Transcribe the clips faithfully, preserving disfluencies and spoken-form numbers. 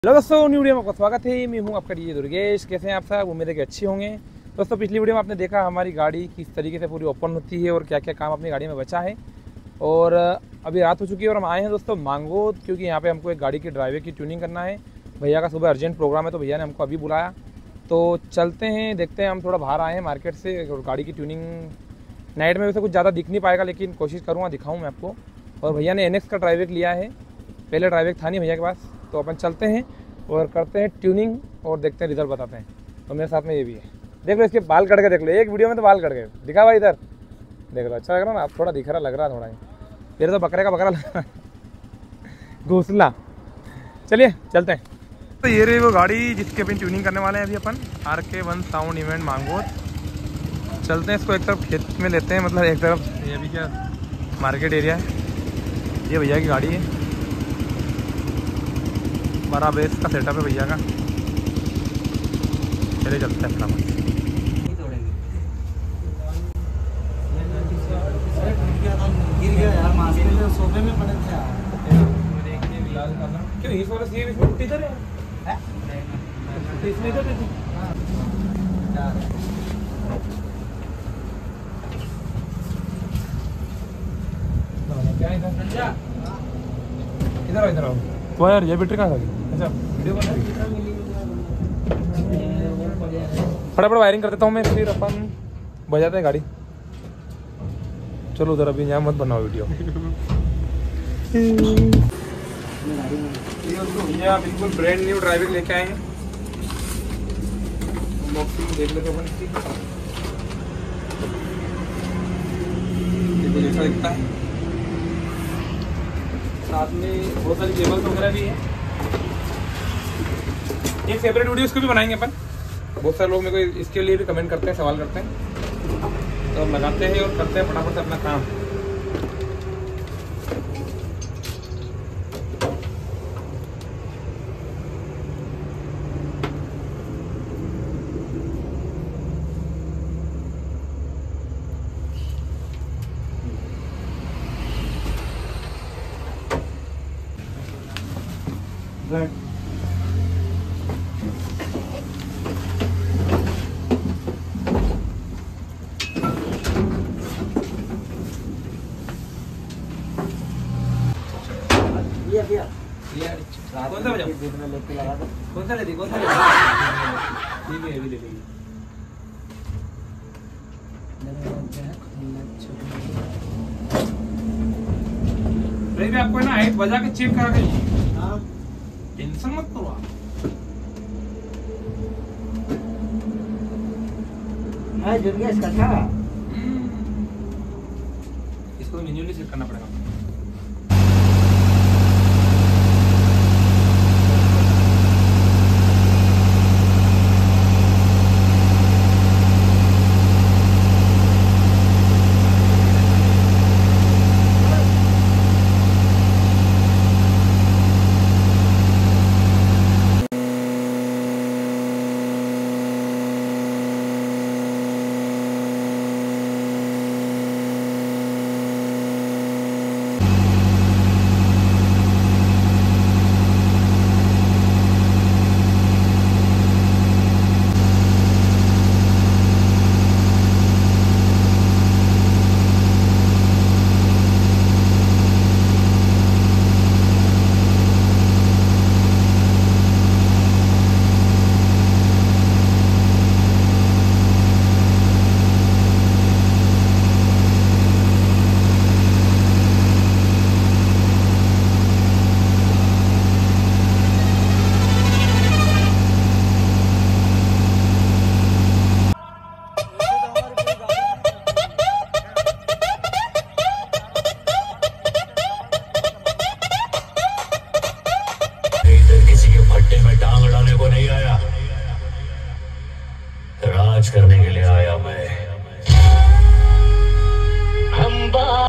Hello दोस्तों, new video में आपका स्वागत है। मैं हूं आपका डीजे दुर्गेश। कैसे हैं आप सब? उम्मीद है कि अच्छे होंगे। दोस्तों, पिछली वीडियो में आपने देखा हमारी गाड़ी किस तरीके से पूरी ओपन होती है और क्या क्या काम अपनी गाड़ी में बचा है। और अभी रात हो चुकी है और हम आए हैं दोस्तों मांगोद, क्योंकि यहाँ पे हमको एक गाड़ी की ड्राइवर की ट्यूनिंग करना है। भैया का सुबह अर्जेंट प्रोग्राम है तो भैया ने हमको अभी बुलाया, तो चलते हैं, देखते हैं। हम थोड़ा बाहर आए हैं मार्केट से और गाड़ी की ट्यूनिंग नाइट में वैसे कुछ ज़्यादा दिख नहीं पाएगा, लेकिन कोशिश करूँगा दिखाऊँ मैं आपको। और भैया ने एन एक्स का ड्राइवर लिया है, पहले ड्राइवर था नहीं भैया के पास, तो अपन चलते हैं और करते हैं ट्यूनिंग और देखते हैं, रिजल्ट बताते हैं। तो मेरे साथ में ये भी है, देख लो इसके बाल कट के, देख लो एक वीडियो में तो बाल कट गए। दिखा भाई इधर, देख लो अच्छा लग रहा ना, आप थोड़ा दिख रहा लग रहा है थोड़ा ही, मेरे तो बकरे का बकरा लग रहा है घोसला। चलिए चलते हैं। तो ये रही वो गाड़ी जिसकी अपन ट्यूनिंग करने वाले हैं अभी अपन, R K one sound event मांगोद। चलते हैं, इसको एक तरफ खेत में लेते हैं, मतलब एक तरफ ये भी क्या मार्केट एरिया है। ये भैया की गाड़ी है, बड़ा बेस का सेटअप है भैया का। चले चलते हैं अपना। गिर गया यार, मास्क में सोफे में पड़े थे यार। क्यों इस वाला सीए इसमें टूटी इधर है? इसमें इधर थी। क्या इधर? इधर इधर आओ। तो यार ये बैटरी कहाँ गई? अच्छा वीडियो बना रही है। फटाफट वायरिंग कर देता हूँ मैं, फिर अपन बजाते हैं गाड़ी। चलो उधर अभी यहाँ मत बनाओ वीडियो। ये बिल्कुल ब्रांड न्यू ड्राइवर लेके आए हैं, बॉक्सिंग देख लेते अपन इसकी। देखो जैसा दिखता है, साथ में बहुत सारी केबल्स वगैरह भी है। एक सेपरेट वीडियो इसको भी बनाएंगे अपन। बहुत सारे लोग मेरे को इसके लिए भी कमेंट करते हैं, सवाल करते हैं, तो हम लगाते हैं और करते हैं फटाफट से अपना काम। ये भैया कौन सा बजाओ? दूध में लेके लगा दो। कौन सा ले दी? कौन सा ले दी? ठीक है, अभी ले लेंगे। भाई आपको है ना हाइट बजा के चेक करा के, हाँ टेंशन मत करो आप। मैं जुड़ गया इसका था। इसको मैन्युअली सेट करना पड़ेगा। किसी के भट्टे में टांग अड़ाने को नहीं आया, राज करने के लिए आया मैं। हम बा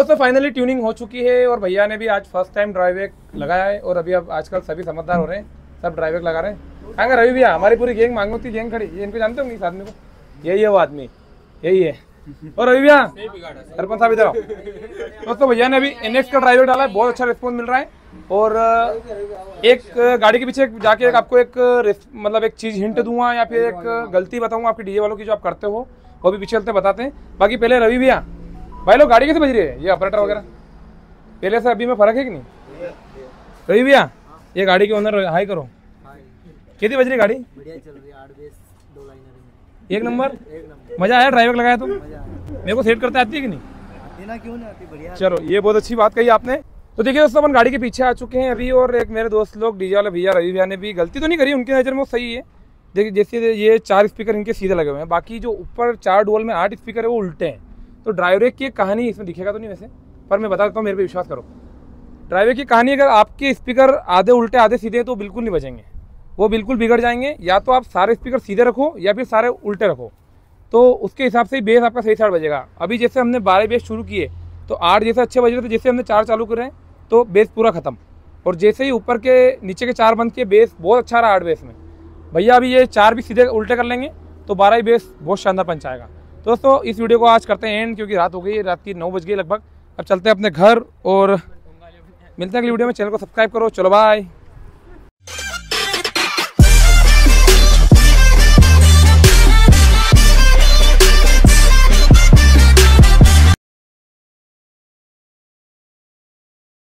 दोस्तों फाइनली ट्यूनिंग हो चुकी है और भैया ने भी आज फर्स्ट टाइम ड्राइवेक लगाया है। और अभी अब आजकल सभी समझदार हो रहे हैं, सब ड्राइवेक लगा रहे हैं। कहाँ रवि भैया, हमारी पूरी गैंग मांगोती गैंग खड़ी, ये इनको जानते होंगे इस आदमी को, यही है वो आदमी, यही है। और रवि भैया सरपंच साहब इधर आओ। दोस्तों भैया ने अभी एनएक्स का ड्राइवेक डाला है, बहुत अच्छा रिस्पॉन्स मिल रहा है। और एक गाड़ी के पीछे जाके एक आपको एक मतलब एक चीज़ हिंट दूंगा या फिर एक गलती बताऊंगा आपकी डीजे वालों की जो आप करते हो, वो भी पीछे चलते बताते हैं। बाकी पहले रवि भैया, भाई लोग गाड़ी कैसे बज रही है, ये ऑपरेटर वगैरह पहले से अभी में फ़र्क है कि नहीं? रवि भैया ये गाड़ी के ओनर हाई करो, कैसी बज रही गाड़ी? बढ़िया चल रही है, आठ बेस दो लाइनर में एक नंबर। एक नंबर, मज़ा आया ड्राइवर लगाया तो? मजा आया। मेरे को सेट करते आती है कि नहीं? आती ना, क्यों नहीं आती, बढ़िया। चलो ये बहुत अच्छी बात कही आपने। तो देखिए दोस्तों अपन गाड़ी के पीछे आ चुके हैं अभी, और एक मेरे दोस्त लोग डीजे वाले भैया रवि भैया ने भी गलती तो नहीं करी, उनकी नज़र में वो सही है। देखिए जैसे ये चार स्पीकर इनके सीधे लगे हुए हैं, बाकी जो ऊपर चार डुअल में आठ स्पीकर है वो उल्टे हैं। तो ड्राइवर की एक कहानी इसमें दिखेगा तो नहीं वैसे, पर मैं बता देता हूँ, मेरे पे विश्वास करो। ड्राइवर की कहानी, अगर आपके स्पीकर आधे उल्टे आधे सीधे हैं तो बिल्कुल नहीं बजेंगे, वो बिल्कुल बिगड़ जाएंगे। या तो आप सारे स्पीकर सीधे रखो या फिर सारे उल्टे रखो, तो उसके हिसाब से बेस आपका सही साइड बजेगा। अभी जैसे हमने बारह बेस शुरू किए तो आठ जैसे अच्छे बज रहे थे, जैसे हमने चार चालू कर रहे हैं तो बेस पूरा खत्म। और जैसे ही ऊपर के नीचे के चार बंद किए, बेस बहुत अच्छा रहा आठ बेस में। भैया अभी ये चार भी सीधे उल्टे कर लेंगे तो बारह ही बेस बहुत शानदार पंच आएगा। तो दोस्तों इस वीडियो को आज करते हैं एंड, क्योंकि रात हो गई है, रात की नौ बज गई लगभग। अब चलते हैं अपने घर और मिलते हैं अगली वीडियो में। चैनल को सब्सक्राइब करो, चलो बाय।